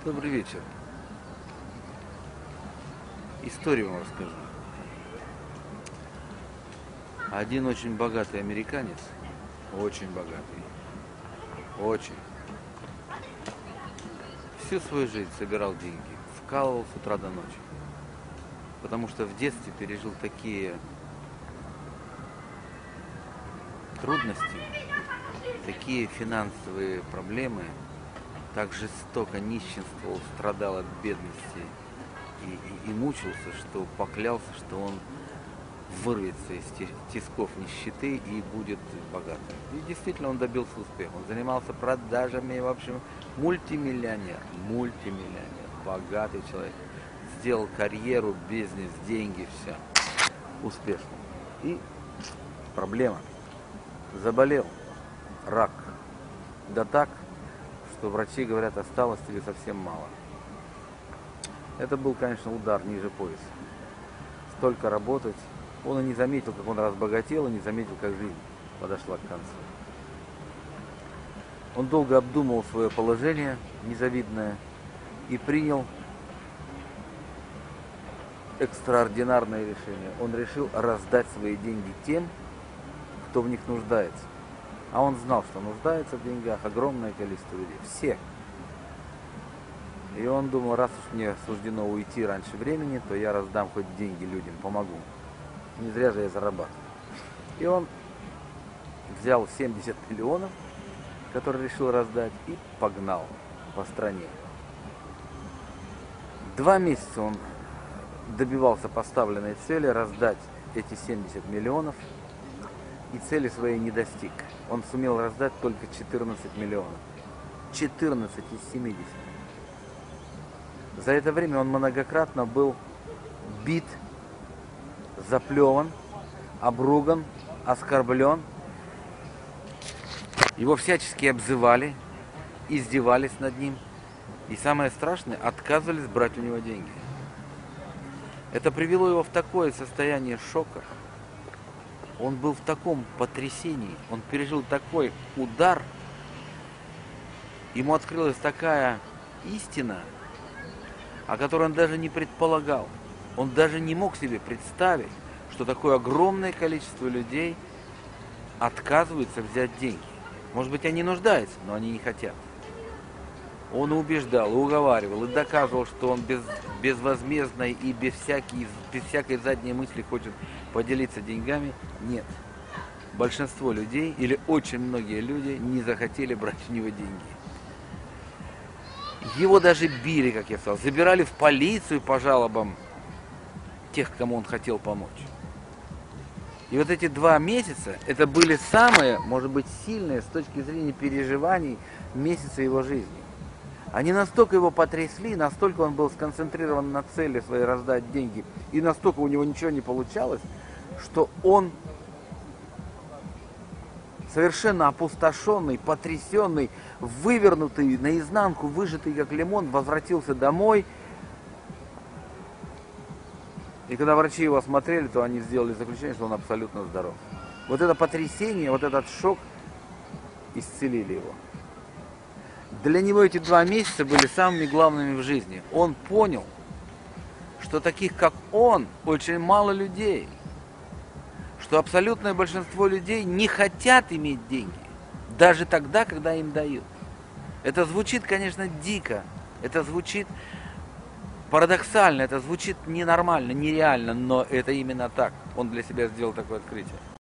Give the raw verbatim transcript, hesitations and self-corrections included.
Добрый вечер. Историю вам расскажу. Один очень богатый американец, очень богатый, очень, всю свою жизнь собирал деньги, вкалывал с утра до ночи, потому что в детстве пережил такие трудности, такие финансовые проблемы, так жестоко нищенствовал, страдал от бедности и, и, и мучился, что поклялся, что он вырвется из тисков нищеты и будет богатым. И действительно он добился успеха. Он занимался продажами, в общем, мультимиллионер, мультимиллионер, богатый человек. Сделал карьеру, бизнес, деньги, все. Успешно. И проблема. Заболел. Рак. Да так, что врачи говорят, осталось тебе совсем мало. Это был, конечно, удар ниже пояса. Столько работать. Он и не заметил, как он разбогател, и не заметил, как жизнь подошла к концу. Он долго обдумывал свое положение незавидное и принял экстраординарное решение. Он решил раздать свои деньги тем, кто в них нуждается. А он знал, что нуждается в деньгах огромное количество людей. Все. И он думал, раз уж мне суждено уйти раньше времени, то я раздам хоть деньги людям, помогу. Не зря же я зарабатываю. И он взял семьдесят миллионов, которые решил раздать, и погнал по стране. Два месяца он добивался поставленной цели раздать эти семьдесят миллионов, и цели своей не достиг. Он сумел раздать только четырнадцать миллионов. четырнадцать из семидесяти. За это время он многократно был бит, заплеван, обруган, оскорблен. Его всячески обзывали, издевались над ним. И самое страшное, отказывались брать у него деньги. Это привело его в такое состояние шока. Он был в таком потрясении, он пережил такой удар. Ему открылась такая истина, о которой он даже не предполагал. Он даже не мог себе представить, что такое огромное количество людей отказываются взять деньги. Может быть, они нуждаются, но они не хотят. Он убеждал, уговаривал и доказывал, что он без, безвозмездно и без всякой, без всякой задней мысли хочет поделиться деньгами. Нет. Большинство людей, или очень многие люди, не захотели брать у него деньги. Его даже били, как я сказал, забирали в полицию по жалобам тех, кому он хотел помочь. И вот эти два месяца, это были самые, может быть, сильные с точки зрения переживаний месяца его жизни. Они настолько его потрясли, настолько он был сконцентрирован на цели своей раздать деньги, и настолько у него ничего не получалось, что он совершенно опустошенный, потрясенный, вывернутый наизнанку, выжатый как лимон, возвратился домой. И когда врачи его осмотрели, то они сделали заключение, что он абсолютно здоров. Вот это потрясение, вот этот шок исцелили его. Для него эти два месяца были самыми главными в жизни. Он понял, что таких, как он, очень мало людей. Что абсолютное большинство людей не хотят иметь деньги. Даже тогда, когда им дают. Это звучит, конечно, дико. Это звучит парадоксально. Это звучит ненормально, нереально. Но это именно так. Он для себя сделал такое открытие.